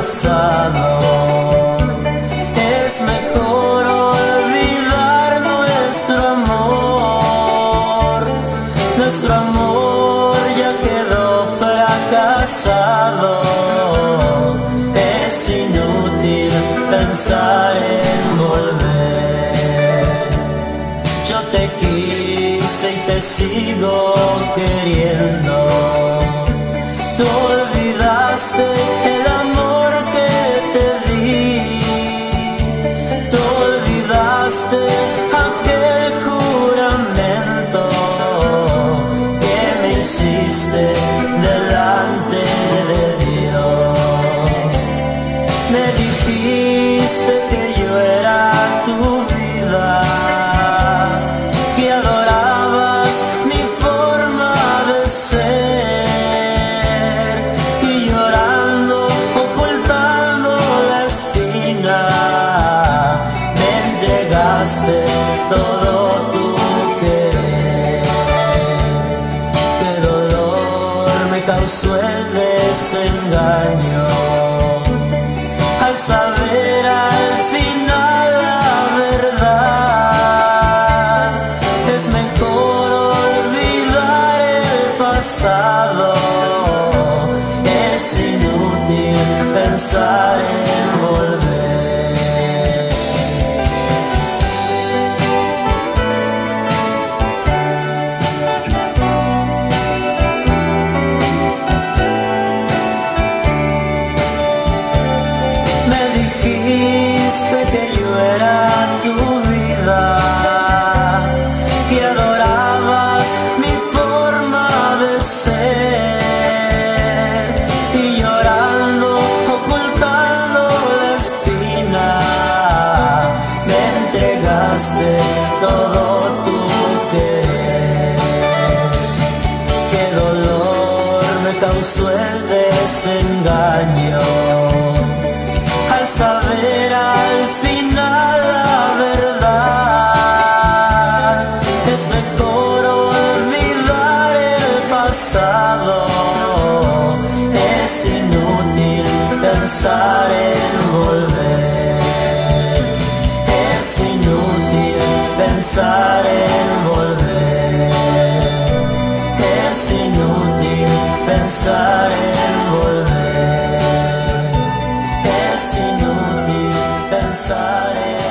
pasado. Es mejor olvidar nuestro amor. Nuestro amor ya quedó fracasado. Es inútil pensar en volver. Yo te quise y te sigo queriendo. Tú olvidaste el amor que te di. Tú olvidaste aquel juramento que me hiciste delante de Dios. Me dijiste que yo era tu vida, que adorabas mi forma de ser, y llorando, ocultando la espina, me entregaste todo tu querer. Qué dolor me causó el desengaño al saber al final la verdad. Es mejor olvidar el pasado. Es inútil pensar en volver. Me dijiste que yo era tu vida, que adorabas mi forma de ser, y llorando, ocultando la espina, me entregaste todo tu querer. Qué dolor me causó el desengaño al saber al final la verdad. Es mejor olvidar el pasado. Es inútil pensar en volver. Es inútil pensar en volver. Es inútil pensar en volver. Es inútil pensar en